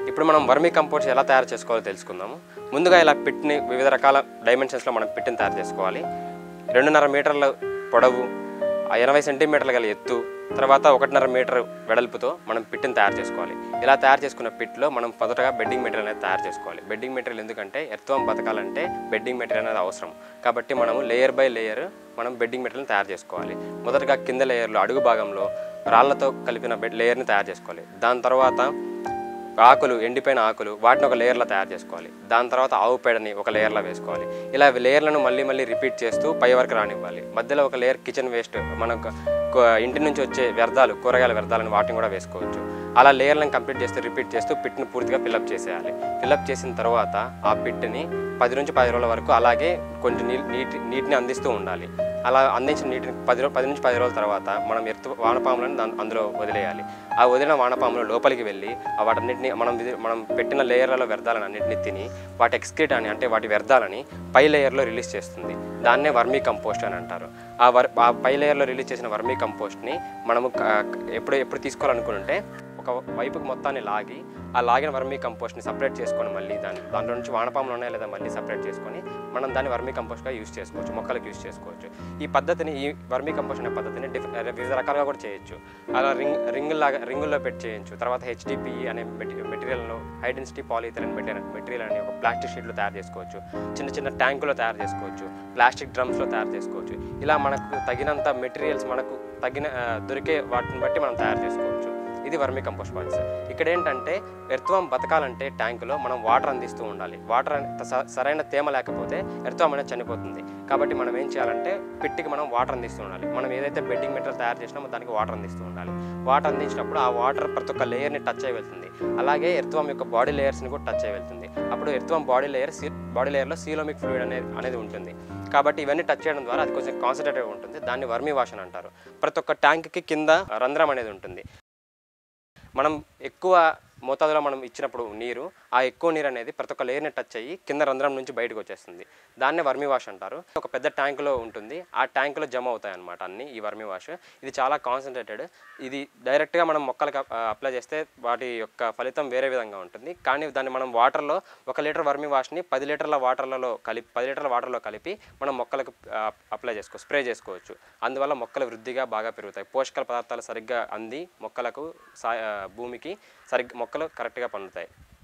ఇప్పుడు మనం vermi compost ఎలా తయారు చేసుకోవాలో తెలుసుకుందాము. ముందుగా ఇలా పిట్ని వివిధ రకాల డైమెన్షన్స్లో మనం పిట్ని తయారు చేసుకోవాలి. 2.5 మీటర్ల పొడవు, 80 సెంటీమీటర్ల గల ఎత్తు, తర్వాత 1.5 మీటర్ వెడల్పుతో మనం పిట్ని తయారు చేసుకోవాలి. ఇలా తయారు చేసుకున్న పిట్లో మనం మొదటగా బెడ్డింగ్ మెటీరియల్ అనేది తయారు చేసుకోవాలి. బెడ్డింగ్ మెటీరియల్ ఎందుకంటే ఎర్త్వార్మ్ బతకాలంటే బెడ్డింగ్ మెటీరియల్ అనేది అవసరం. కాబట్టి మనము లేయర్ బై లేయర్ మనం బెడ్డింగ్ మెటీరియల్ని తయారు చేసుకోవాలి. మొదటగా కింద లేయర్లో అడుగు భాగంలో రాళ్లతో కలిపిన లేయర్ని తయారు చేసుకోవాలి. దాని తర్వాత ఆకులు, ఎండిపోయిన ఆకులు, వాటిని ఒక లేయర్లో తయారు చేసుకోవాలి. దాని తర్వాత ఆవు పేడని ఒక లేయర్లో వేసుకోవాలి. ఇలా లేయర్లను మళ్ళీ రిపీట్ చేస్తూ పై వరకు రానివ్వాలి. మధ్యలో ఒక లేయర్ కిచెన్ వేస్ట్, మనకు ఇంటి నుంచి వచ్చే వ్యర్థాలు, కూరగాయల వ్యర్థాలను వాటిని కూడా వేసుకోవచ్చు. అలా లేయర్లను కంప్లీట్ చేస్తూ రిపీట్ చేస్తూ పిట్ని పూర్తిగా ఫిల్అప్ చేసేయాలి. ఫిల్అప్ చేసిన తర్వాత ఆ పిట్ని 10 నుంచి 10 రోజుల వరకు అలాగే కొంచెం నీటిని అందిస్తూ ఉండాలి. అలా అందించిన నీటిని 10 నుంచి 10 రోజుల తర్వాత మనం వానపాములను అందులో వదిలేయాలి. ఆ వదిలిన వానపాములు లోపలికి వెళ్ళి వాటన్నిటిని మనం పెట్టిన లేయర్లలో వ్యర్థాలను అన్నింటినీ తిని వాటి ఎక్స్క్రీట్ అని అంటే వాటి వ్యర్థాలని పై లేయర్లో రిలీజ్ చేస్తుంది. దాన్నే వర్మీ కంపోస్ట్ అని అంటారు. ఆ పై లేయర్లో రిలీజ్ చేసిన వర్మీ కంపోస్ట్ని మనము ఎప్పుడు తీసుకోవాలనుకుంటే ఒక వైపుకి మొత్తాన్ని లాగి ఆ లాగిన వర్మీ కంపోస్ట్ని సపరేట్ చేసుకొని మళ్ళీ దాంట్లో నుంచి వానపాములు ఉన్నాయా లేదా మళ్ళీ సపరేట్ చేసుకొని మనం దాన్ని వర్మీ కంపోస్ట్గా యూజ్ చేసుకోవచ్చు, మొక్కలకు యూజ్ చేసుకోవచ్చు. ఈ వర్మీ కంపోస్ట్ అనే పద్ధతిని వివిధ రకాలుగా కూడా చేయొచ్చు. అలా రింగుల్లో పెట్టి చేయొచ్చు. తర్వాత HDPE అనే మెటీరియల్ను, హై డెన్సిటీ పాలిథిలిన్ మెటీరియల్ అని ఒక ప్లాస్టిక్ షీట్లో తయారు చేసుకోవచ్చు. చిన్న ట్యాంకులో తయారు చేసుకోవచ్చు, ప్లాస్టిక్ డ్రమ్స్లో తయారు చేసుకోవచ్చు. ఇలా మనకు తగినంత మెటీరియల్స్ మనకు దొరికే వాటిని బట్టి మనం తయారు చేసుకోవచ్చు. ఇది వర్మీ కంపోస్ట్ ప్రాసెస్. ఇక్కడ ఏంటంటే ఎర్త్వార్మ్ బతకాలంటే ట్యాంకులో మనం వాటర్ అందిస్తూ ఉండాలి. వాటర్ సరైన తేమ లేకపోతే ఎర్త్వార్మ్ అనేది చనిపోతుంది. కాబట్టి మనం ఏం చేయాలంటే పిట్టికి మనం వాటర్ అందిస్తూ ఉండాలి. మనం ఏదైతే బెడ్డింగ్ మెటీరియల్ తయారు చేసినామో దానికి వాటర్ అందిస్తూ ఉండాలి. వాటర్ అందించినప్పుడు ఆ వాటర్ ప్రతి ఒక్క లేయర్ని టచ్ అయి వెళ్తుంది. అలాగే ఎర్త్వార్మ్ యొక్క బాడీ లేయర్స్ని కూడా టచ్ అయి వెళ్తుంది. అప్పుడు ఎర్త్వార్మ్ బాడీ లేయర్లో సీలోమిక్ ఫ్లూయిడ్ అనేది ఉంటుంది. కాబట్టి ఇవన్నీ టచ్ చేయడం ద్వారా అది కొంచెం కాన్సన్ట్రేటెడ్ ఉంటుంది. దాన్ని వర్మీ వాష్ అని అంటారు. ప్రతి ఒక్క ట్యాంక్కి కింద రంధ్రం అనేది ఉంటుంది. మనం ఎక్కువ మోతాదులో మనం ఇచ్చినప్పుడు నీరు, ఆ ఎక్కువ నీరు అనేది ప్రతి ఒక్క లేయర్ని టచ్ అయ్యి కింద రంధ్రం నుంచి బయటకు వచ్చేస్తుంది. దాన్నే వర్మీ వాష్ అంటారు. ఒక పెద్ద ట్యాంకులో ఉంటుంది. ఆ ట్యాంకులో జమ అవుతాయి అన్నమాట అన్ని ఈ వర్మీ వాష్. ఇది చాలా కాన్సన్ట్రేటెడ్. ఇది డైరెక్ట్గా మనం మొక్కలకు అప్లై చేస్తే వాటి యొక్క ఫలితం వేరే విధంగా ఉంటుంది. కానీ దాన్ని మనం వాటర్లో 1 లీటర్ వర్మీ వాష్ని 10 లీటర్ల వాటర్లో కలిపి మనం మొక్కలకు స్ప్రే చేసుకోవచ్చు. అందువల్ల మొక్కలు వృద్ధిగా బాగా పెరుగుతాయి. పోషకాల పదార్థాలు సరిగ్గా అంది మొక్కలకు భూమికి మొక్కలు కరెక్ట్గా పండుతాయి.